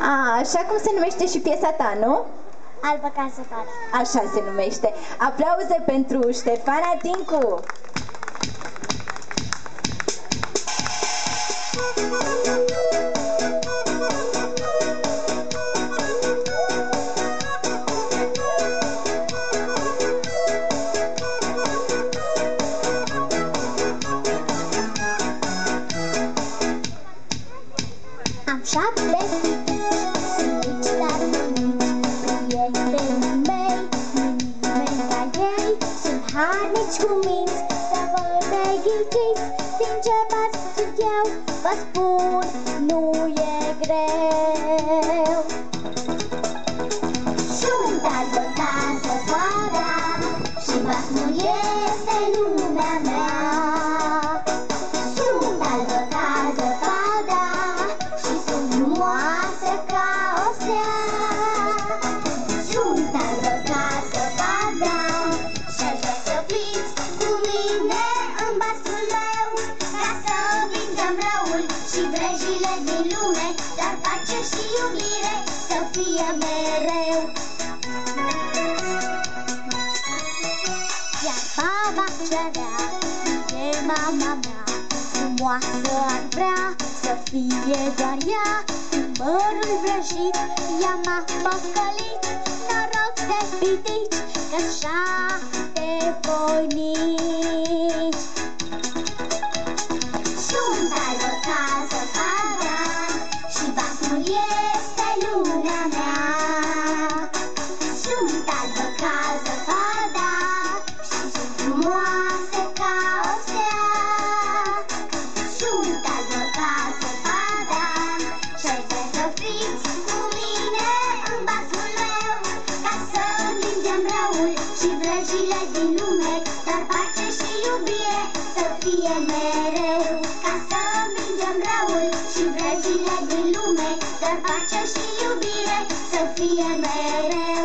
Așa cum se numește și piesa ta, nu? Albă ca zăpadă. Așa se numește. Aplauze pentru Ștefana Tincu! Am 7 mici, dar nu mici, prietenii mei, nimeni ca ei. Sunt harnici cu minți, să vă neghiciți, din ce pas sunt eu, vă spun, nu e greu. Sunt albă ca zăpada și basmul este lumea mea. Sunt albă ca zăpada și sunt frumoasă ca o stea. Sunt albă ca zăpada și aș vrea să fiți cu mine în basmul meu, ca să vindem răul și vrejile din lume, dar pace și iubire să fie mereu. Iar baba cea-rea e mama mea, frumoasă ar vrea să fie doar ea. Cu părul vrăjit ea m-a păcălit, noroc de pitici, că-s 7 voinici. Sunt albă ca zăpada și basmul este lumea mea. Sunt albă ca zăpada și sunt frumoasă ca o stea. Sunt albă ca zăpada și aș vrea să fiți cu mine în basmul meu, ca să vindem răul și vrăjile din lume, dar pace și iubire să fie mereu. Ca să vindem răul și vrăjile din lume, dar pace și iubire să fie mereu.